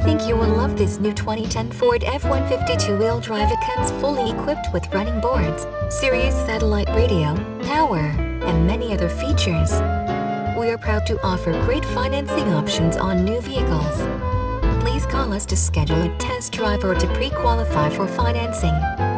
think you will love this new 2010 Ford F-150 two-wheel drive. It comes fully equipped with running boards, Sirius satellite radio, power, and many other features. We are proud to offer great financing options on new vehicles. Please call us to schedule a test drive or to pre-qualify for financing.